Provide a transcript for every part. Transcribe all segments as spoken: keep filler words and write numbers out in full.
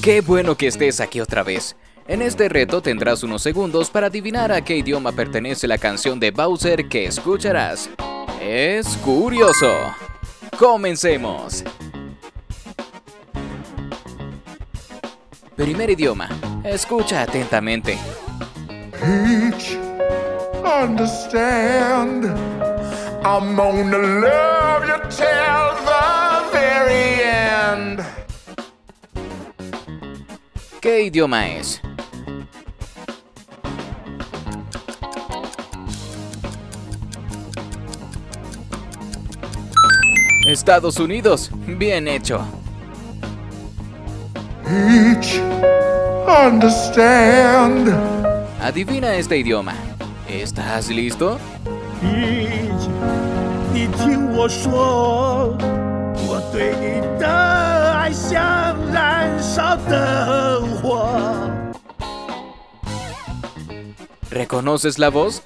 Qué bueno que estés aquí otra vez. En este reto tendrás unos segundos para adivinar a qué idioma pertenece la canción de Bowser que escucharás. Es curioso. ¡Comencemos! Primer idioma. Escucha atentamente. Peach, understand, I'm gonna love you till the very end. ¿Qué idioma es? Estados Unidos. Bien hecho. Peach, understand. Adivina este idioma. ¿Estás listo? 你，你听我说，我对你的爱像燃烧的火。 ¿Reconoces la voz?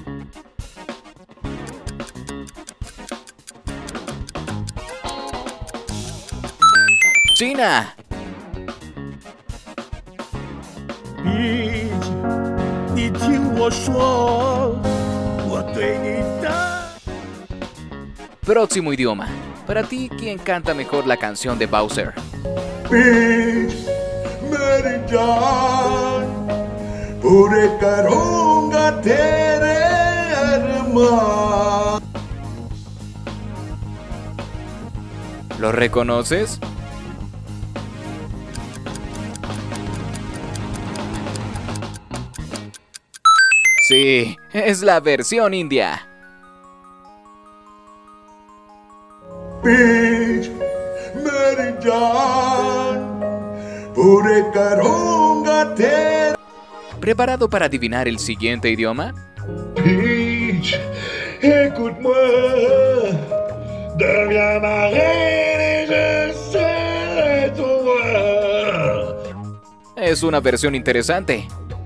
¡China! 你，你听我说，我对你的。 Próximo idioma. Para ti, ¿quién canta mejor la canción de Bowser? Peach, Mary John, pure karunga tere arman. ¿Lo reconoces? Sí, es la versión india. Peach, Mary John, pure karunga tere. ¿Preparado para adivinar el siguiente idioma? Peach, écoute-moi, deviens ma reine et je serai ton roi. Es una versión interesante.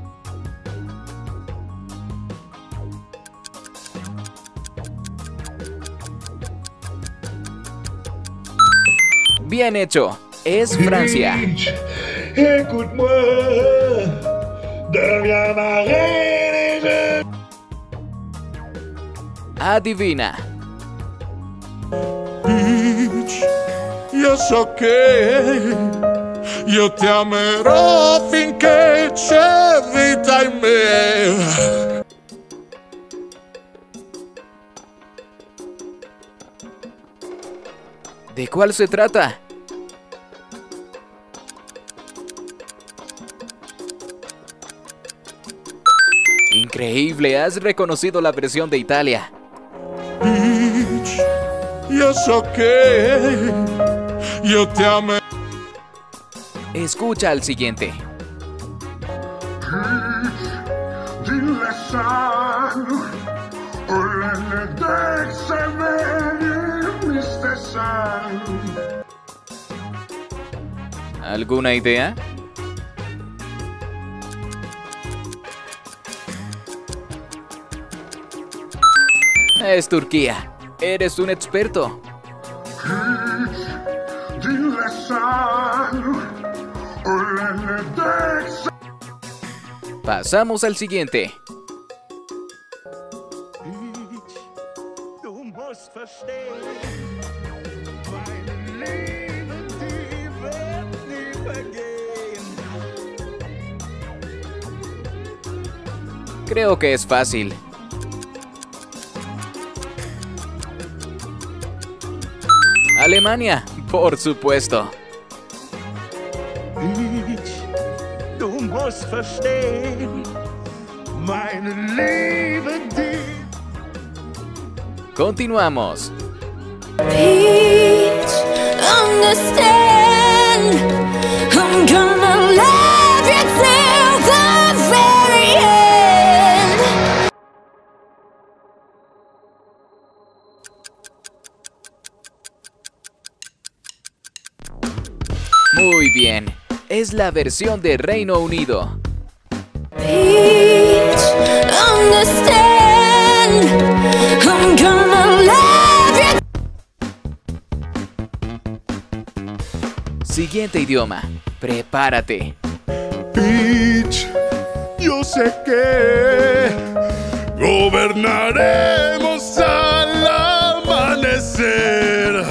Bien hecho. Es Francia. Peach, écoute-moi, deviens ma reine et je... Adivina. Peach, io so che io ti amerò finché c'è vita in me. ¿De cuál se trata? Increíble, has reconocido la versión de Italia. Peach, io so che io ti amerò. Escucha al siguiente. ¿Alguna idea? Es Turquía. Eres un experto. Pasamos al siguiente. Du musst verstehen, meine Liebe, die wird nie vergehen. Creo que es fácil. Alemania, por supuesto. Peach, du musst verstehen, meine Liebe, die... Continuamos. Peach, understand, I'm gonna love you till the very end. Muy bien. Es la versión de Reino Unido. Peach, understand, I'm gonna love you. siguiente idioma. Prepárate. Peach, yo sé que gobernaremos al amanecer.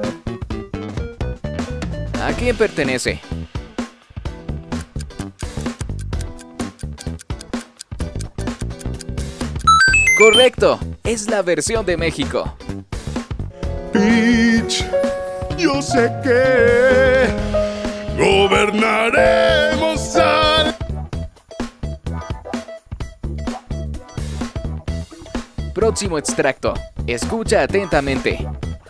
¿A quién pertenece? Correcto, es la versión de México. Peach, yo sé que gobernaremos al... Próximo extracto. Escucha atentamente.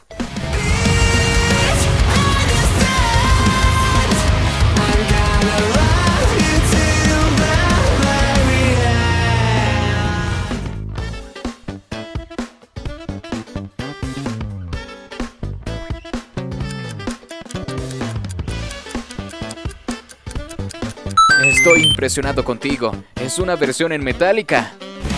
Estoy impresionado contigo. Es una versión en Metallica.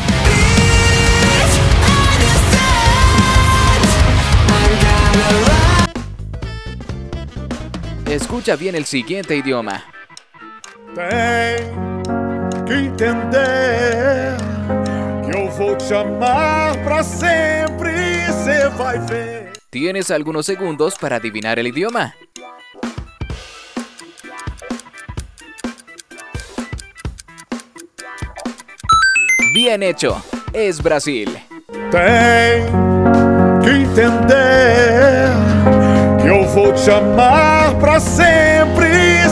Escucha bien el siguiente idioma. Tem que entender que eu vou te amar pra sempre e cê vai ver. Tienes algunos segundos para adivinar el idioma. Bien hecho, es Brasil. Tem que entender que eu vou te amar pra sempre.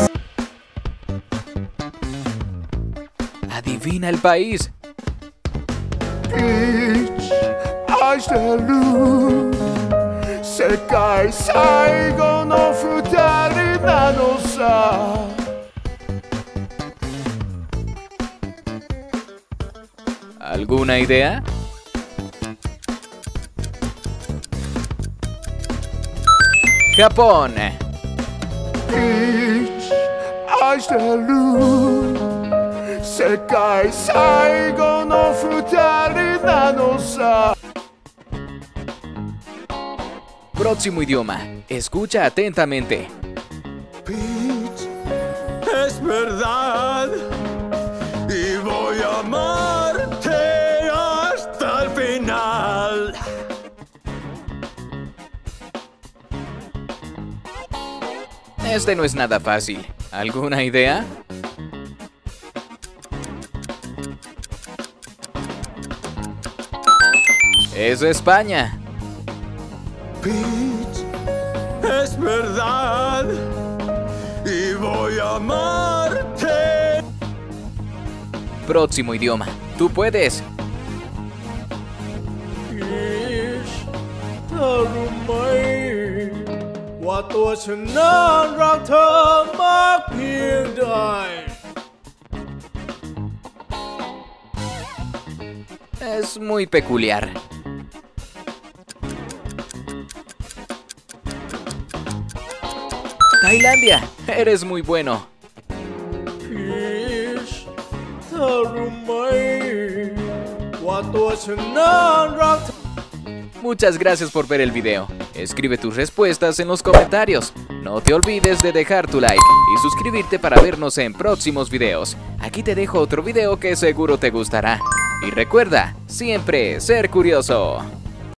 Adivina el país. Peach, 아이스테루 색깔 사이고 너 후다리 나눠서. ¿Alguna idea? Japón. Peach, 아이스테루 색깔 사이고 너 후다리 나눠서. Próximo idioma. Escucha atentamente. Peach, es verdad y voy a amarte hasta el final. Este no es nada fácil. ¿Alguna idea? Es España. Peach, es verdad y voy a amarte. Próximo idioma. Tú puedes. Peach, เธอรู้ไหมว่าตัวฉันนั้นรักเธอมากเพียงใด Es muy peculiar. Tailandia, eres muy bueno. Peach, เธอรู้ไหมว่าตัวฉันนั้นรักเธอ Muchas gracias por ver el video. Escribe tus respuestas en los comentarios. No te olvides de dejar tu like y suscribirte para vernos en próximos videos. Aquí te dejo otro video que seguro te gustará. Y recuerda, siempre ser curioso.